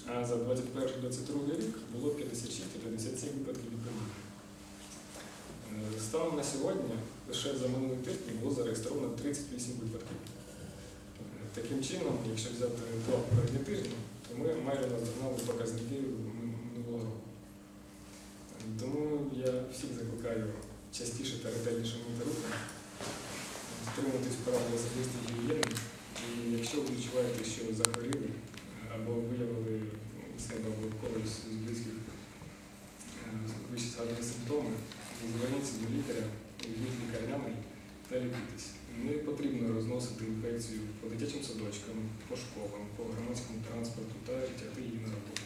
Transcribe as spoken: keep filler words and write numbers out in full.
а за двадцять перший двадцять другий рік було п'ятдесят шість і п'ятдесят сім випадків відповідно. Станом на сьогодні лише за минулий тиждень було зареєстровано тридцять вісім випадків. Таким чином, якщо взяти два попередні тижні, то ми майже наздогнали показники минулого року. Тому я всіх закликаю частіше та ретельніше мити руки, стримуватись правил особистої гігієни, і якщо ви відчуваєте, що захворіли або виявили себе або когось з близьких вище згадані симптоми, зверніться до лікаря, візьміть лікарняний та лікуйтесь. Не потрібно розносити інфекцію по дитячим садочкам, по школам, по громадському транспорту та тягти її на роботу.